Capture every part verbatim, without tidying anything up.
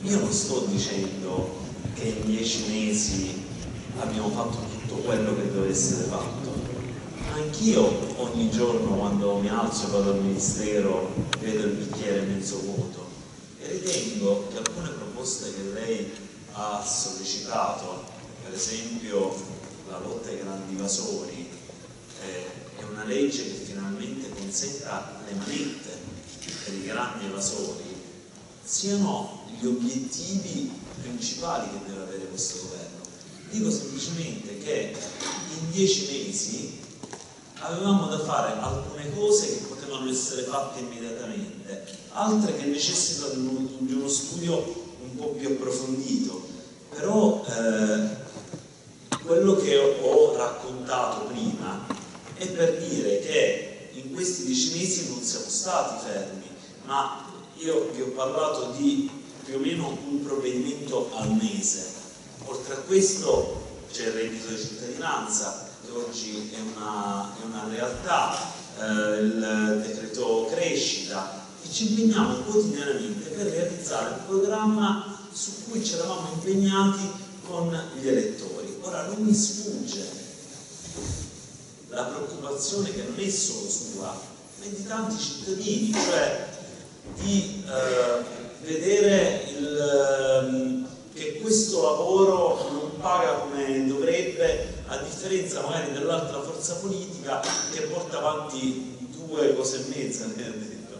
io non sto dicendo che in dieci mesi abbiamo fatto tutto quello che doveva essere fatto. Anch'io ogni giorno quando mi alzo e vado al ministero vedo il bicchiere mezzo vuoto e ritengo che alcune proposte che lei ha sollecitato, per esempio la lotta ai grandi evasori, eh, è una legge che finalmente consenta le manette per i grandi evasori, siano gli obiettivi principali che deve avere questo governo. Dico semplicemente che in dieci mesi avevamo da fare alcune cose che potevano essere fatte immediatamente, altre che necessitano di uno studio un po' più approfondito, però eh, quello che ho raccontato prima è per dire che in questi dieci mesi non siamo stati fermi, ma io vi ho parlato di più o meno un provvedimento al mese. Oltre a questo c'è il reddito di cittadinanza, che oggi è una, è una realtà, eh, il decreto crescita, e ci impegniamo quotidianamente per realizzare un programma su cui ci eravamo impegnati con gli elettori. Ora non mi sfugge la preoccupazione che non è solo sua, ma di tanti cittadini, cioè di eh, vedere il, eh, che questo lavoro non paga come dovrebbe, a differenza magari dell'altra forza politica che porta avanti due cose e mezza, ne ha detto.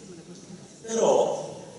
Però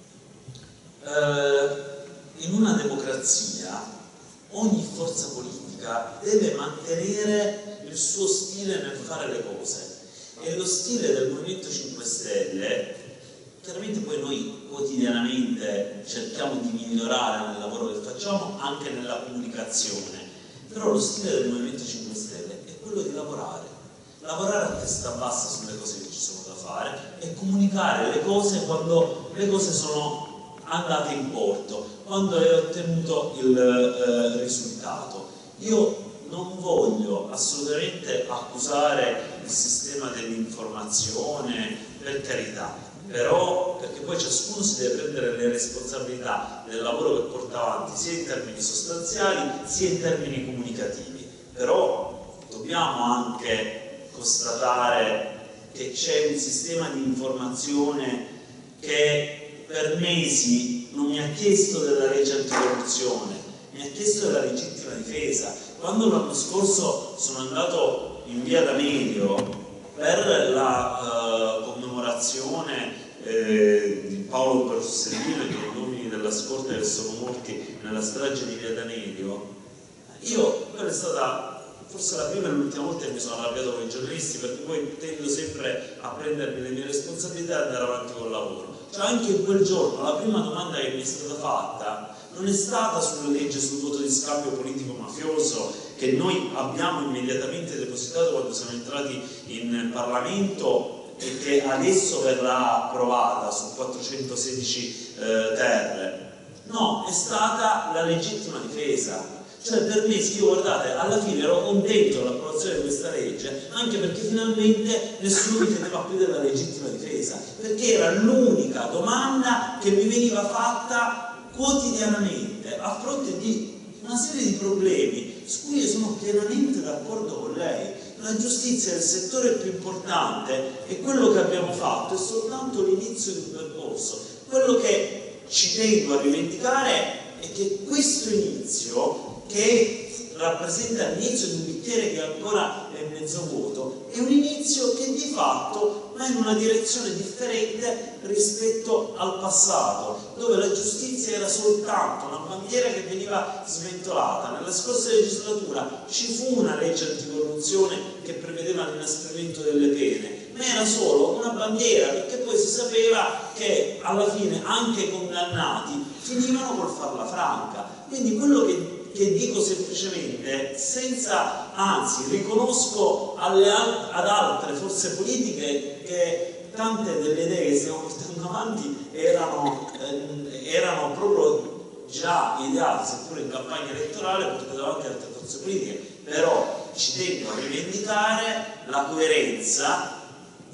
eh, in una democrazia ogni forza politica deve mantenere il suo stile nel fare le cose, e lo stile del Movimento cinque Stelle, chiaramente poi noi quotidianamente cerchiamo di migliorare nel lavoro che facciamo, anche nella comunicazione, però lo stile del Movimento cinque Stelle è quello di lavorare, lavorare a testa bassa sulle cose che ci sono da fare e comunicare le cose quando le cose sono andate in porto, quando è ottenuto il eh, risultato. Io non voglio assolutamente accusare il sistema dell'informazione, per carità, però perché poi ciascuno si deve prendere le responsabilità del lavoro che porta avanti sia in termini sostanziali sia in termini comunicativi, però dobbiamo anche constatare che c'è un sistema di informazione che per mesi non mi ha chiesto della legge anticorruzione, mi ha chiesto della legittima difesa. Quando l'anno scorso sono andato in via D'Amelio per la uh, commemorazione eh, di Paolo Borsellino e dei uomini della scorta che sono morti nella strage di via D'Amelio, io, quella è stata forse la prima e l'ultima volta che mi sono arrabbiato con i giornalisti, perché poi tendo sempre a prendermi le mie responsabilità e andare avanti col lavoro. Cioè anche in quel giorno la prima domanda che mi è stata fatta non è stata sulla legge sul voto di scambio politico mafioso, che noi abbiamo immediatamente depositato quando siamo entrati in Parlamento e che adesso verrà approvata su quattrocentosedici eh, ter. No, è stata la legittima difesa. Cioè per me, sì, io guardate, alla fine ero contento dell'approvazione di questa legge, anche perché finalmente nessuno mi chiedeva più della legittima difesa, perché era l'unica domanda che mi veniva fatta quotidianamente a fronte di una serie di problemi su cui io sono pienamente d'accordo con lei. La giustizia è il settore più importante e quello che abbiamo fatto è soltanto l'inizio di un percorso. Quello che ci tengo a rivendicare è che questo inizio, che rappresenta l'inizio di un bicchiere che ancora è mezzo vuoto, è un inizio che di fatto va in una direzione differente rispetto al passato, dove la giustizia era soltanto una bandiera che veniva sventolata. Nella scorsa legislatura ci fu una legge anticorruzione che prevedeva l'inasprimento delle pene, ma era solo una bandiera, perché poi si sapeva che alla fine anche i condannati finivano col farla franca. Quindi quello che che dico semplicemente, senza, anzi, riconosco alle, ad altre forze politiche che tante delle idee che stiamo portando avanti erano, eh, erano proprio già ideate, seppure in campagna elettorale, portate avanti altre forze politiche, però ci tengo a rivendicare la coerenza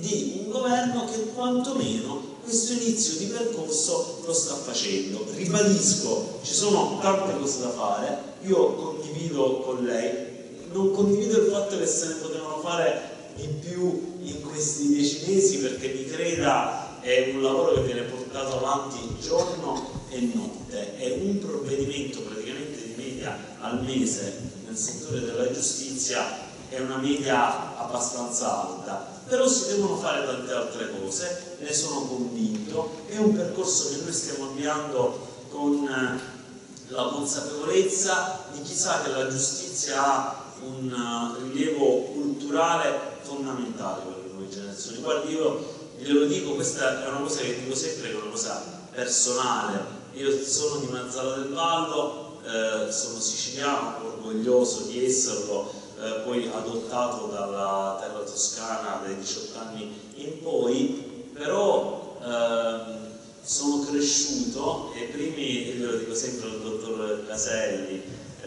di un governo che quantomeno questo inizio di percorso lo sta facendo. Ribadisco, ci sono tante cose da fare, io condivido con lei, non condivido il fatto che se ne potevano fare di più in questi dieci mesi, perché mi creda è un lavoro che viene portato avanti giorno e notte, è un provvedimento praticamente di media al mese nel settore della giustizia, è una media abbastanza alta, però si devono fare tante altre cose, ne sono convinto, è un percorso che noi stiamo avviando con la consapevolezza di chi sa che la giustizia ha un rilievo culturale fondamentale per le nuove generazioni. Guardi, io glielo dico, questa è una cosa che dico sempre, che è una cosa personale. Io sono di Mazzara del Vallo, eh, sono siciliano, orgoglioso di esserlo, eh, poi adottato dalla terra toscana dai diciotto anni in poi, però ehm, sono cresciuto e primi, io lo dico sempre al dottor Caselli,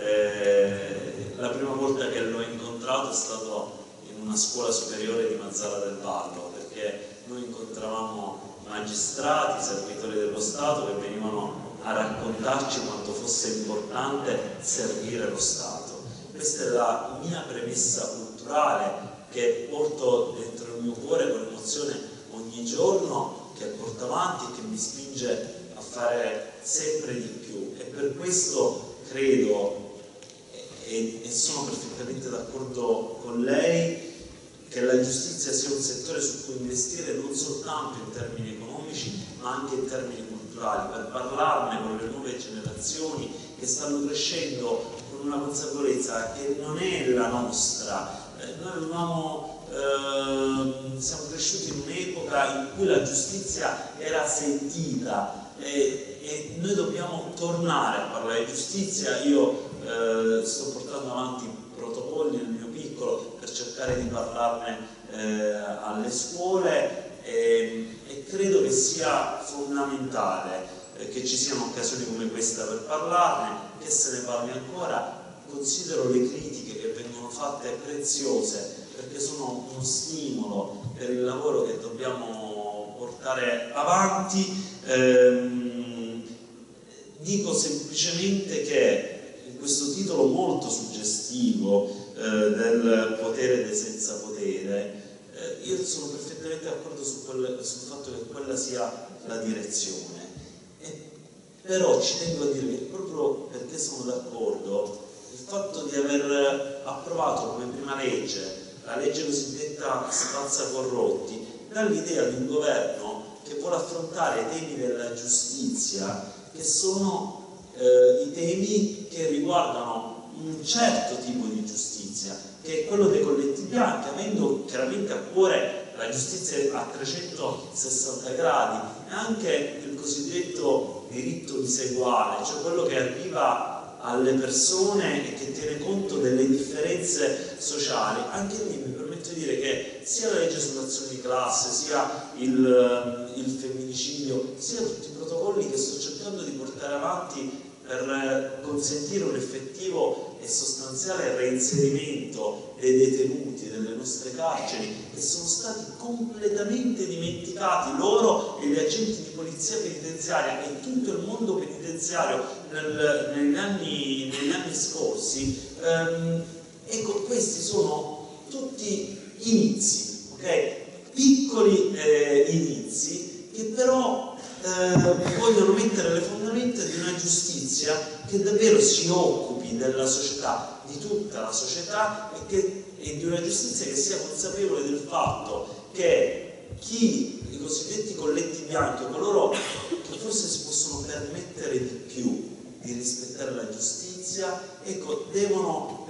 eh, la prima volta che l'ho incontrato è stato in una scuola superiore di Mazzara del Vallo, perché noi incontravamo magistrati, servitori dello Stato che venivano a raccontarci quanto fosse importante servire lo Stato. Questa è la mia premessa culturale che porto dentro il mio cuore con emozione ogni giorno, che porto avanti e che mi spinge a fare sempre di più. E per questo credo, e, e sono perfettamente d'accordo con lei, che la giustizia sia un settore su cui investire non soltanto in termini economici ma anche in termini culturali, per parlarne con le nuove generazioni che stanno crescendo con una consapevolezza che non è la nostra. Eh, noi avevamo, eh, siamo cresciuti in un'epoca in cui la giustizia era sentita e, e noi dobbiamo tornare a parlare di giustizia. Io eh, sto portando avanti protocolli nel mio piccolo per cercare di parlarne eh, alle scuole e, e credo che sia fondamentale eh, che ci siano occasioni come questa per parlarne, che se ne parli ancora. Considero le critiche che vengono fatte preziose perché sono uno stimolo per il lavoro che dobbiamo portare avanti. Ehm, dico semplicemente che in questo titolo molto suggestivo eh, del potere dei senza potere, eh, io sono perfettamente d'accordo su quel, sul fatto che quella sia la direzione, e, però ci tengo a dire che proprio perché sono d'accordo, il fatto di aver approvato come prima legge la legge cosiddetta spazza corrotti dà l'idea di un governo che vuole affrontare i temi della giustizia, che sono Eh, i temi che riguardano un certo tipo di giustizia, che è quello dei colletti bianchi, avendo chiaramente a cuore la giustizia a trecentosessanta gradi e anche il cosiddetto diritto diseguale, cioè quello che arriva alle persone e che tiene conto delle differenze sociali. Anche lì mi permetto di dire che sia la legge sull'azione di classe, sia il, il femminicidio, sia tutti i protocolli che sto cercando di portare avanti per consentire un effettivo e sostanziale reinserimento dei detenuti delle nostre carceri, che sono stati completamente dimenticati, loro e gli agenti di polizia penitenziaria e tutto il mondo penitenziario nel, negli, anni, negli anni scorsi. Ehm, ecco, questi sono tutti inizi, ok? Piccoli eh, inizi che però Eh, vogliono mettere le fondamenta di una giustizia che davvero si occupi della società, di tutta la società, e, che, e di una giustizia che sia consapevole del fatto che chi, i cosiddetti colletti bianchi, coloro che forse si possono permettere di più di rispettare la giustizia, ecco, devono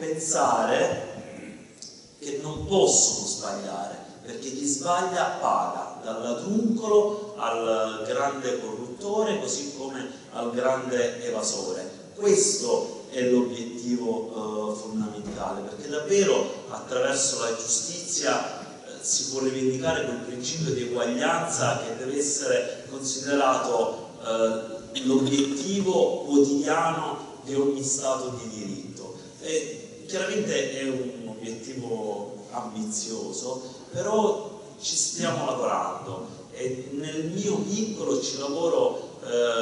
pensare che non possono sbagliare, perché chi sbaglia paga, dal ladruncolo al grande corruttore, così come al grande evasore. Questo è l'obiettivo eh, fondamentale, perché davvero attraverso la giustizia eh, si può rivendicare quel principio di eguaglianza che deve essere considerato eh, l'obiettivo quotidiano di ogni Stato di diritto. E chiaramente è un obiettivo ambizioso, però ci stiamo lavorando e nel mio piccolo ci lavoro,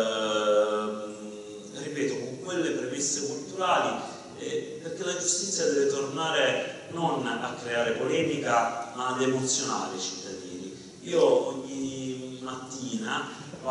eh, ripeto, con quelle premesse culturali, eh, perché la giustizia deve tornare non a creare polemica ma ad emozionare i cittadini. Io ogni mattina,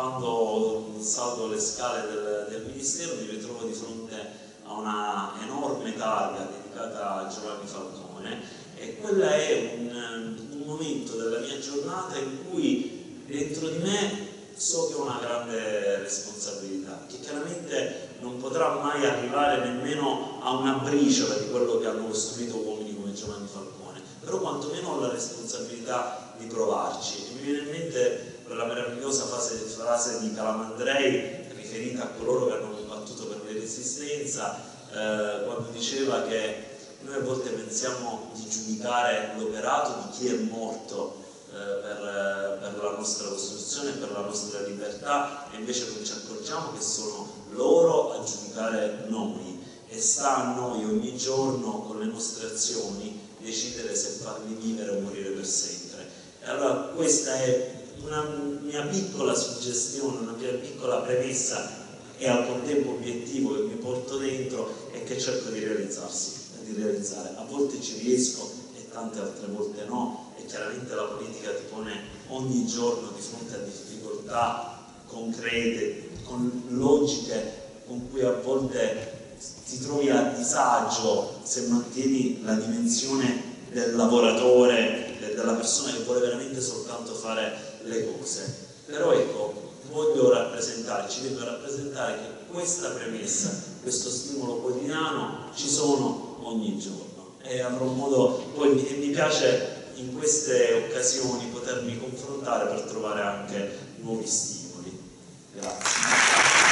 quando salgo le scale del, del Ministero, mi ritrovo di fronte a una enorme targa dedicata a Giovanni Falcone, e quella è un, un momento della mia giornata in cui dentro di me so che ho una grande responsabilità, che chiaramente non potrà mai arrivare nemmeno a una briciola di quello che hanno costruito uomini come Giovanni Falcone, però quantomeno ho la responsabilità di provarci. E mi viene in mente quella meravigliosa frase, frase di Calamandrei riferita a coloro che hanno combattuto per la resistenza, eh, quando diceva che noi a volte pensiamo di giudicare l'operato di chi è morto eh, per, per la nostra Costituzione e per la nostra libertà, e invece non ci accorgiamo che sono loro a giudicare noi, e sta a noi ogni giorno con le nostre azioni decidere se farli vivere o morire per sempre. E allora questa è una mia piccola suggestione, una mia piccola premessa e al contempo obiettivo che mi porto dentro e che cerco di realizzarsi, di realizzare. A volte ci riesco e tante altre volte no, e chiaramente la politica ti pone ogni giorno di fronte a difficoltà concrete, con logiche con cui a volte ti trovi a disagio se mantieni la dimensione del lavoratore, della persona che vuole veramente soltanto fare le cose. Però ecco, voglio rappresentare, ci devo rappresentare che questa premessa, questo stimolo quotidiano ci sono ogni giorno, e avrò modo poi, e mi piace in queste occasioni potermi confrontare per trovare anche nuovi stimoli. Grazie.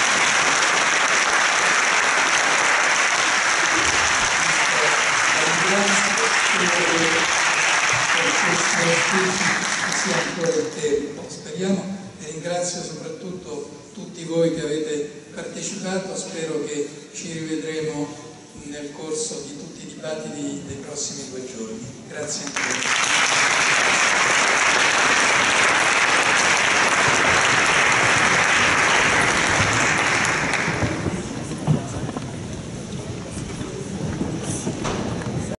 Sia ancora il tempo, speriamo, e ringrazio soprattutto tutti voi che avete partecipato. Spero che ci rivedremo nel corso di tutti i dibattiti dei prossimi due giorni. Grazie ancora.